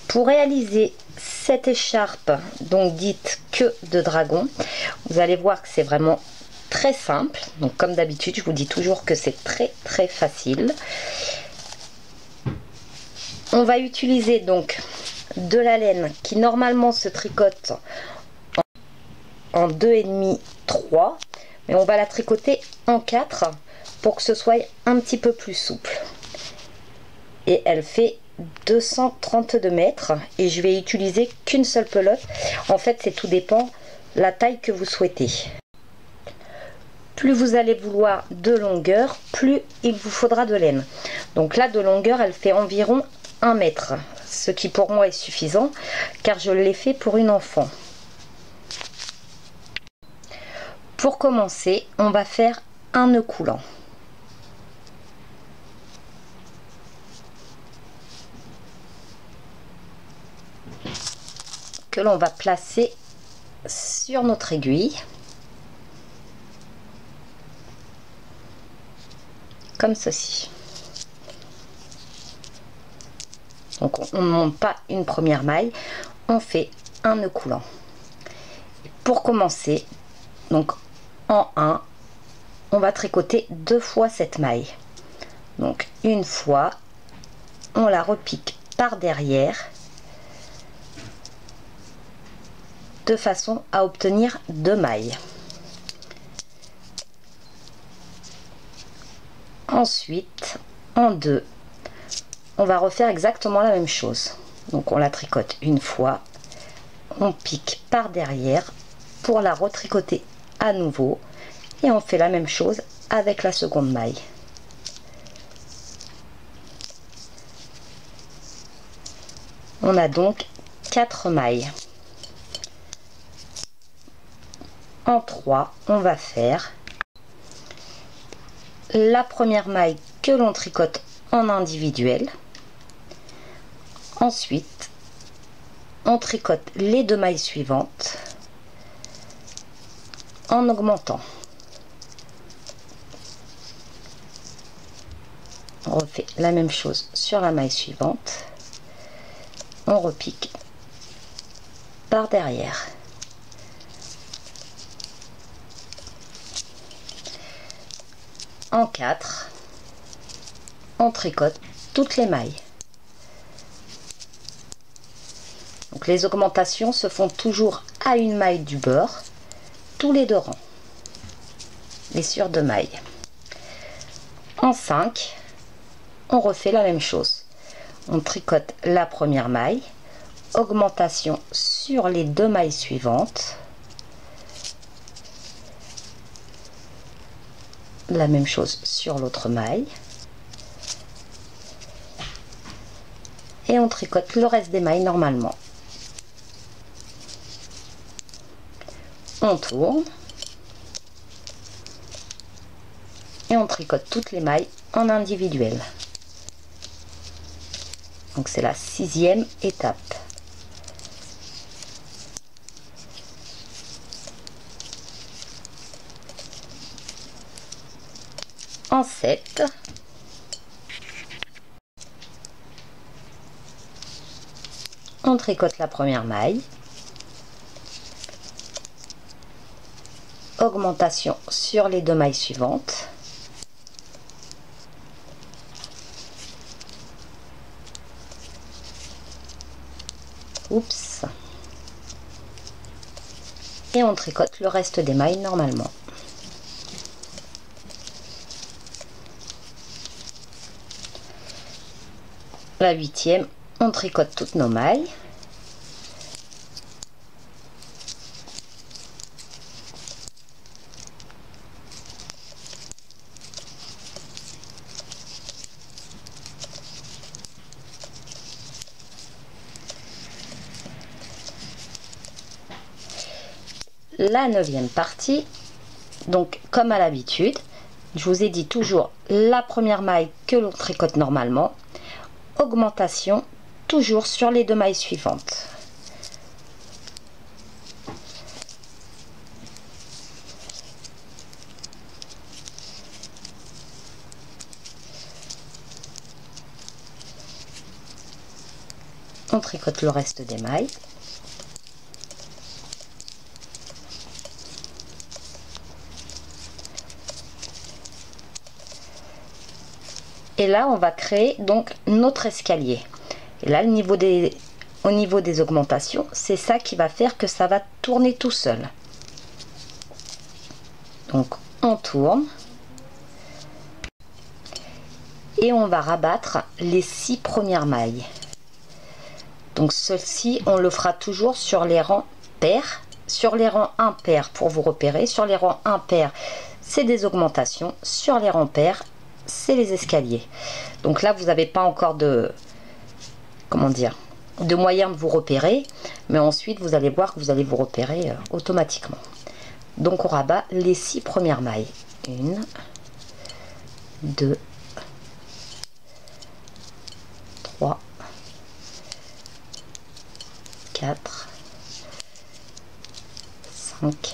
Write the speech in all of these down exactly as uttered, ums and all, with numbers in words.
Pour réaliser cette écharpe, donc dite queue de dragon, vous allez voir que c'est vraiment très simple. Donc comme d'habitude, je vous dis toujours que c'est très très facile. On va utiliser donc de la laine qui normalement se tricote en deux et demi, trois, mais on va la tricoter en quatre pour que ce soit un petit peu plus souple. Et elle fait deux cent trente-deux mètres et je vais utiliser qu'une seule pelote. En fait, c'est tout dépend la taille que vous souhaitez. Plus vous allez vouloir de longueur, plus il vous faudra de laine. Donc là, de longueur, elle fait environ un mètre, ce qui pour moi est suffisant car je l'ai fait pour une enfant. Pour commencer, on va faire un nœud coulant. Que l'on va placer sur notre aiguille. Comme ceci. Donc on ne monte pas une première maille, on fait un nœud coulant. Pour commencer, donc en un, on va tricoter deux fois cette maille. Donc une fois, on la repique par derrière de façon à obtenir deux mailles. Ensuite, en deux, on va refaire exactement la même chose. Donc on la tricote une fois, on pique par derrière pour la retricoter à nouveau et on fait la même chose avec la seconde maille. On a donc quatre mailles. En trois, on va faire la première maille que l'on tricote en individuel. Ensuite, on tricote les deux mailles suivantes en augmentant. On refait la même chose sur la maille suivante. On repique par derrière. En quatre, on tricote toutes les mailles. Donc les augmentations se font toujours à une maille du bord, tous les deux rangs, et sur deux mailles. En cinq, on refait la même chose. On tricote la première maille, augmentation sur les deux mailles suivantes, la même chose sur l'autre maille, et on tricote le reste des mailles normalement. On tourne et on tricote toutes les mailles en individuel. Donc c'est la sixième étape. En sept, on tricote la première maille, augmentation sur les deux mailles suivantes, oups, et on tricote le reste des mailles normalement. La huitième, on tricote toutes nos mailles. La neuvième partie, donc comme à l'habitude, je vous ai dit toujours la première maille que l'on tricote normalement, augmentation toujours sur les deux mailles suivantes. On tricote le reste des mailles. Et là, on va créer donc notre escalier. Et là, le niveau des, au niveau des augmentations, c'est ça qui va faire que ça va tourner tout seul. Donc, on tourne. Et on va rabattre les six premières mailles. Donc, ceci, on le fera toujours sur les rangs pairs. Sur les rangs impairs pour vous repérer. Sur les rangs impairs, c'est des augmentations. Sur les rangs pairs, c'est les escaliers. Donc là, vous n'avez pas encore de... Comment dire, de moyen de vous repérer, mais ensuite vous allez voir que vous allez vous repérer euh, automatiquement. Donc on rabat les six premières mailles. Une, deux, trois, quatre, cinq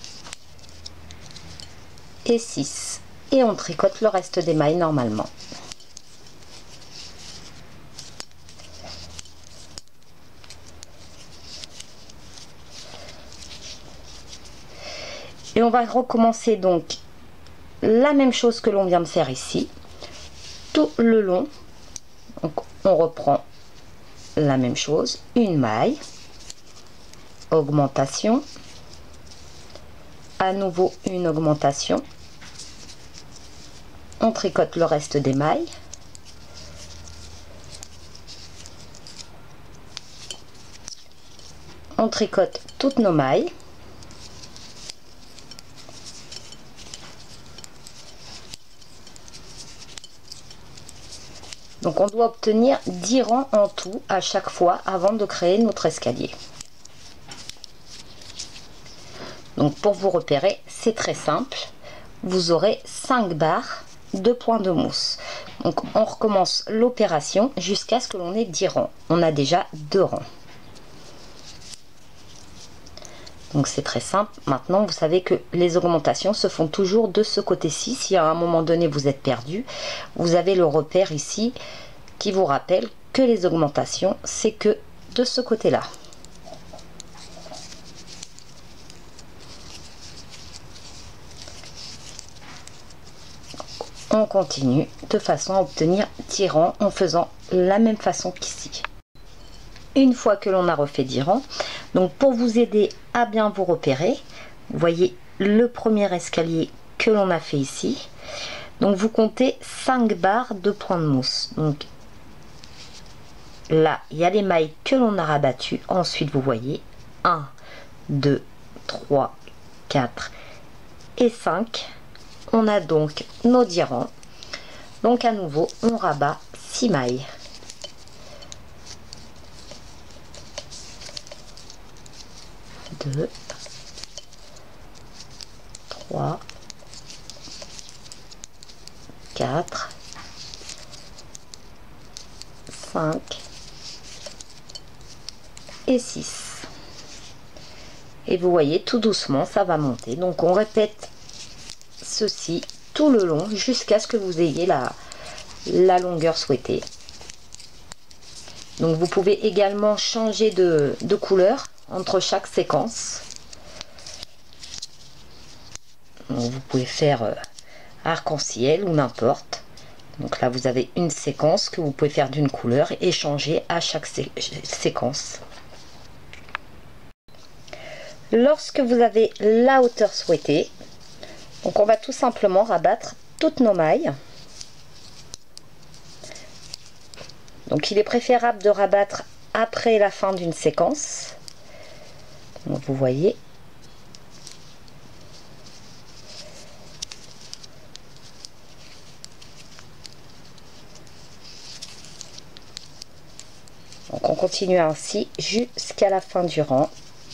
et six. Et on tricote le reste des mailles normalement. Et on va recommencer donc la même chose que l'on vient de faire ici, tout le long. Donc on reprend la même chose, une maille, augmentation, à nouveau une augmentation, on tricote le reste des mailles, on tricote toutes nos mailles, donc on doit obtenir dix rangs en tout à chaque fois avant de créer notre escalier. Donc pour vous repérer, c'est très simple, vous aurez cinq barres de points de mousse. Donc on recommence l'opération jusqu'à ce que l'on ait dix rangs. On a déjà deux rangs. Donc c'est très simple. Maintenant vous savez que les augmentations se font toujours de ce côté-ci. Si à un moment donné vous êtes perdu, vous avez le repère ici qui vous rappelle que les augmentations c'est que de ce côté-là. On continue de façon à obtenir dix rangs en faisant la même façon qu'ici. Une fois que l'on a refait dix rangs, donc pour vous aider à bien vous repérer, vous voyez le premier escalier que l'on a fait ici. Donc vous comptez cinq barres de points de mousse. Donc là, il y a les mailles que l'on a rabattues. Ensuite, vous voyez un, deux, trois, quatre et cinq. On a donc nos dix rangs. Donc à nouveau, on rabat six mailles. deux, trois, quatre, cinq et six. Et vous voyez, tout doucement, ça va monter. Donc on répète ceci tout le long jusqu'à ce que vous ayez la, la longueur souhaitée. Donc vous pouvez également changer de, de couleur entre chaque séquence. Donc vous pouvez faire euh, arc-en-ciel ou n'importe. Donc là vous avez une séquence que vous pouvez faire d'une couleur et changer à chaque sé séquence. Lorsque vous avez la hauteur souhaitée, donc on va tout simplement rabattre toutes nos mailles. Donc il est préférable de rabattre après la fin d'une séquence. Donc vous voyez. Donc on continue ainsi jusqu'à la fin du rang.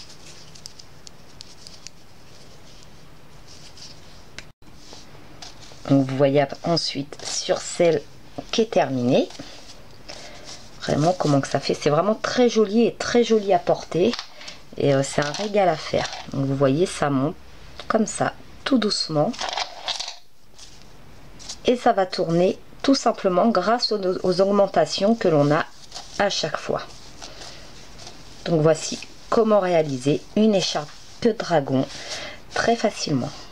Donc vous voyez ensuite sur celle qui est terminée, vraiment comment que ça fait, c'est vraiment très joli et très joli à porter et euh, c'est un régal à faire. Donc vous voyez, ça monte comme ça tout doucement et ça va tourner tout simplement grâce aux, aux augmentations que l'on a à chaque fois. Donc voici comment réaliser une écharpe de dragon très facilement.